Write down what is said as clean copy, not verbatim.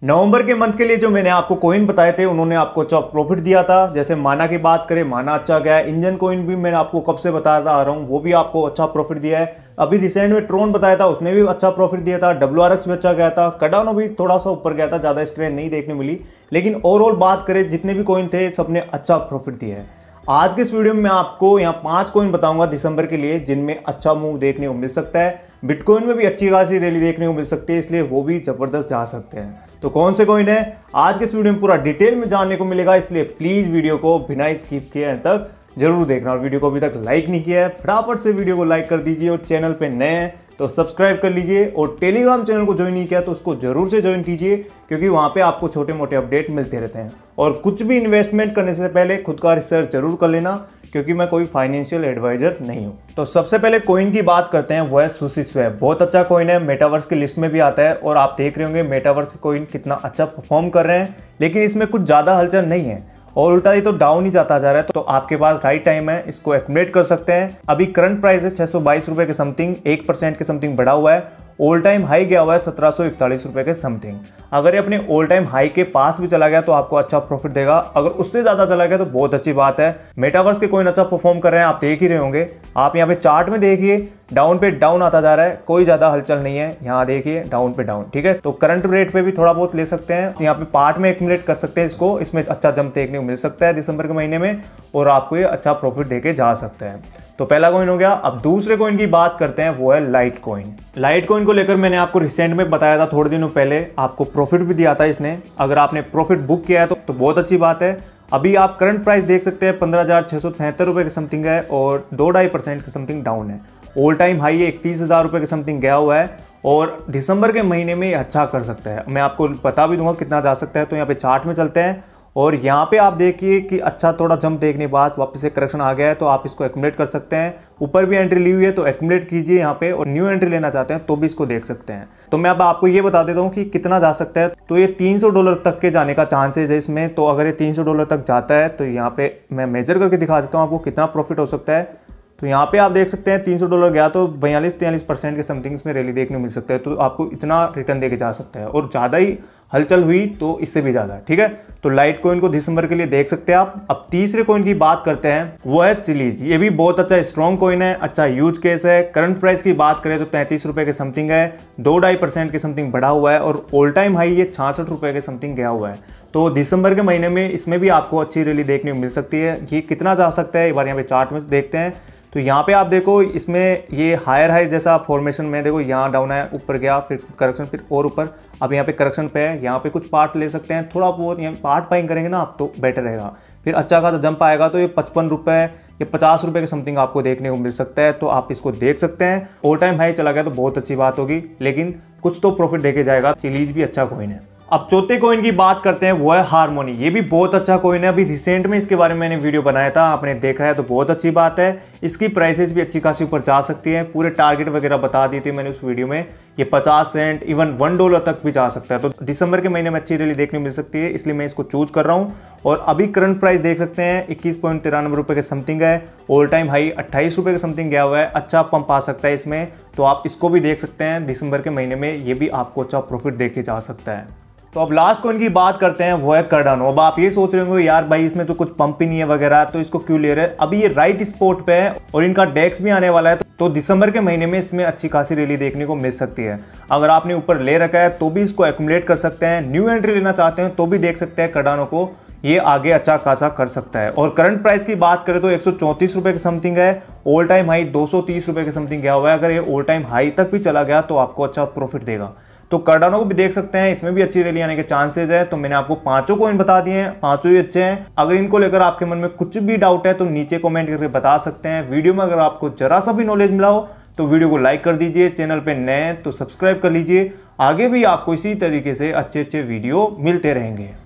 नवंबर के मंथ के लिए जो मैंने आपको कॉइन बताए थे उन्होंने आपको अच्छा प्रॉफिट दिया था। जैसे माना की बात करें, माना अच्छा गया है। इंजन कॉइन भी मैंने आपको कब से बताता आ रहा हूँ, वो भी आपको अच्छा प्रॉफिट दिया है। अभी रिसेंट में ट्रोन बताया था, उसने भी अच्छा प्रॉफिट दिया था। WRX भी अच्छा गया था। कार्डानो भी थोड़ा सा ऊपर गया था, ज़्यादा स्ट्रेंथ नहीं देखने मिली, लेकिन ओवरऑल बात करें जितने भी कॉइन थे सबने अच्छा प्रॉफिट दिया है। आज के इस वीडियो में मैं आपको यहाँ 5 कॉइन बताऊंगा दिसंबर के लिए जिनमें अच्छा मूव देखने को मिल सकता है। बिटकॉइन में भी अच्छी खासी रैली देखने को मिल सकती है, इसलिए वो भी जबरदस्त जा सकते हैं। तो कौन से कॉइन है आज के इस वीडियो में पूरा डिटेल में जानने को मिलेगा, इसलिए प्लीज वीडियो को बिना स्किप किए अंत तक जरूर देखना। और वीडियो को अभी तक लाइक नहीं किया है फटाफट से वीडियो को लाइक कर दीजिए, और चैनल पे नए हैं तो सब्सक्राइब कर लीजिए, और टेलीग्राम चैनल को ज्वाइन नहीं किया तो उसको जरूर से ज्वाइन कीजिए, क्योंकि वहां पे आपको छोटे मोटे अपडेट मिलते रहते हैं। और कुछ भी इन्वेस्टमेंट करने से पहले खुद का रिसर्च जरूर कर लेना, क्योंकि मैं कोई फाइनेंशियल एडवाइजर नहीं हूं। तो सबसे पहले कॉइन की बात करते हैं, वो है SushiSwap। बहुत अच्छा कॉइन है, मेटावर्स की लिस्ट में भी आता है, और आप देख रहे होंगे मेटावर्स के कॉइन कितना अच्छा परफॉर्म कर रहे हैं। लेकिन इसमें कुछ ज़्यादा हलचल नहीं है, और उल्टा ही तो डाउन ही जाता जा रहा है। तो आपके पास राइट टाइम है, इसको एक्युमुलेट कर सकते हैं। अभी करंट प्राइस है 622 रुपए के समथिंग, 1% के समथिंग बढ़ा हुआ है। ऑल टाइम हाई गया हुआ है 1741 रुपए के समथिंग। अगर ये अपने ऑल टाइम हाई के पास भी चला गया तो आपको अच्छा प्रॉफिट देगा, अगर उससे ज्यादा चला गया तो बहुत अच्छी बात है। मेटावर्स के कॉइन अच्छा परफॉर्म कर रहे हैं, आप देख ही रहे होंगे। आप यहाँ पे चार्ट में देखिए, डाउन पे डाउन आता जा रहा है, कोई ज्यादा हलचल नहीं है। यहाँ देखिए डाउन पे डाउन, ठीक है। तो करंट रेट पे भी थोड़ा बहुत ले सकते हैं, यहाँ पे पार्ट में एक्युमुलेट कर सकते हैं इसको। इसमें अच्छा जंप देखने को मिल सकता है दिसंबर के महीने में, और आपको ये अच्छा प्रॉफिट देके जा सकता है। तो पहला कॉइन हो गया। अब दूसरे कॉइन की बात करते हैं, वो है लाइट कॉइन। लाइट कॉइन को लेकर मैंने आपको रिसेंट में बताया था, थोड़े दिनों पहले आपको प्रॉफिट भी दिया था इसने। अगर आपने प्रॉफिट बुक किया है तो बहुत अच्छी बात है। अभी आप करंट प्राइस देख सकते हैं 15,673 रुपए के समथिंग है, और 2-2.5% के समथिंग डाउन है। ऑल टाइम हाई है 31,000 रुपए के समथिंग गया हुआ है, और दिसंबर के महीने में अच्छा कर सकता है। मैं आपको बता भी दूंगा कितना जा सकता है। तो यहाँ पे चार्ट में चलते हैं, और यहाँ पे आप देखिए कि अच्छा थोड़ा जंप देखने के बाद वापस से करेक्शन आ गया है, तो आप इसको एक्युमुलेट कर सकते हैं। ऊपर भी एंट्री ली हुई है तो एक्युमुलेट कीजिए यहाँ पे, और न्यू एंट्री लेना चाहते हैं तो भी इसको देख सकते हैं। तो मैं अब आपको ये बता देता हूँ कि कितना जा सकता है। तो ये $300 तक के जाने का चांसेस है इसमें। तो अगर ये $300 तक जाता है तो यहाँ पे मैं मेजर करके दिखा देता हूँ आपको कितना प्रॉफिट हो सकता है। तो यहाँ पे आप देख सकते हैं $300 गया तो 42-43% के समथिंग इसमें रैली देखने को मिल सकता है। तो आपको इतना रिटर्न देके जा सकता है, और ज़्यादा ही हलचल हुई तो इससे भी ज़्यादा, ठीक है। तो लाइट कॉइन को दिसंबर के लिए देख सकते हैं आप। अब तीसरे कॉइन की बात करते हैं, वो है चिलीज। ये भी बहुत अच्छा स्ट्रॉन्ग कॉइन है, अच्छा यूज केस है। करंट प्राइस की बात करें तो 33 रुपए के समथिंग है, 2-2.5% के समथिंग बढ़ा हुआ है, और ऑल टाइम हाई ये 66 रुपए के समथिंग गया हुआ है। तो दिसंबर के महीने में इसमें भी आपको अच्छी रैली देखने को मिल सकती है। ये कितना जा सकता है एक बार यहाँ पे चार्ट में देखते हैं। तो यहाँ पे आप देखो, इसमें ये हायर हाई जैसा फॉर्मेशन में देखो, यहाँ डाउन है, ऊपर गया, फिर करेक्शन, फिर और ऊपर। अब यहाँ पे करेक्शन पे है, यहाँ पे कुछ पार्ट ले सकते हैं, थोड़ा बहुत यहाँ पार्ट बाइंग करेंगे ना आप तो बेटर रहेगा। फिर अच्छा खासा जंप आएगा तो ये 55 रुपये या 50 रुपये के समथिंग आपको देखने को मिल सकता है। तो आप इसको देख सकते हैं। ऑल टाइम हाई चला गया तो बहुत अच्छी बात होगी, लेकिन कुछ तो प्रॉफिट देके जाएगा। चिलीज भी अच्छा कॉइन है। अब चौथे कॉइन की बात करते हैं, वो है हार्मोनी। ये भी बहुत अच्छा कॉइन है। अभी रिसेंट में इसके बारे में मैंने वीडियो बनाया था, आपने देखा है तो बहुत अच्छी बात है। इसकी प्राइसेस भी अच्छी खासी ऊपर जा सकती है, पूरे टारगेट वगैरह बता दिए थे मैंने उस वीडियो में। ये 50 सेंट इवन $1 तक भी जा सकता है। तो दिसंबर के महीने में अच्छी रैली देखने मिल सकती है, इसलिए मैं इसको चूज कर रहा हूँ। और अभी करंट प्राइस देख सकते हैं 21.93 रुपए के समथिंग है, ऑल टाइम हाई 28 रुपए के समथिंग गया हुआ है। अच्छा पंप आ सकता है इसमें, तो आप इसको भी देख सकते हैं दिसंबर के महीने में। ये भी आपको अच्छा प्रॉफिट देके जा सकता है। तो अब लास्ट कॉइन की बात करते हैं, वो है कार्डानो। अब आप ये सोच रहे होंगे यार भाई इसमें तो कुछ पंप ही नहीं है वगैरह, तो इसको क्यों ले रहे हैं। अभी ये राइट स्पॉट पे है, और इनका डेक्स भी आने वाला है, तो दिसंबर के महीने में इसमें अच्छी खासी रैली देखने को मिल सकती है। अगर आपने ऊपर ले रखा है तो भी इसको एक्युमुलेट कर सकते हैं। न्यू एंट्री लेना चाहते हैं तो भी देख सकते हैं कार्डानो को, ये आगे अच्छा खासा कर सकता है। और करंट प्राइस की बात करें तो 134 रुपए के समथिंग है, ऑल टाइम हाई 230 रुपए के समथिंग गया हुआ है। अगर ये ऑल टाइम हाई तक भी चला गया तो आपको अच्छा प्रॉफिट देगा। तो कार्डानो को भी देख सकते हैं, इसमें भी अच्छी रैली आने के चांसेस है। तो मैंने आपको 5 कॉइन बता दिए हैं, 5 ही अच्छे हैं। अगर इनको लेकर आपके मन में कुछ भी डाउट है तो नीचे कमेंट करके बता सकते हैं। वीडियो में अगर आपको जरा सा भी नॉलेज मिला हो तो वीडियो को लाइक कर दीजिए, चैनल पे नए हैं तो सब्सक्राइब कर लीजिए। आगे भी आपको इसी तरीके से अच्छे वीडियो मिलते रहेंगे।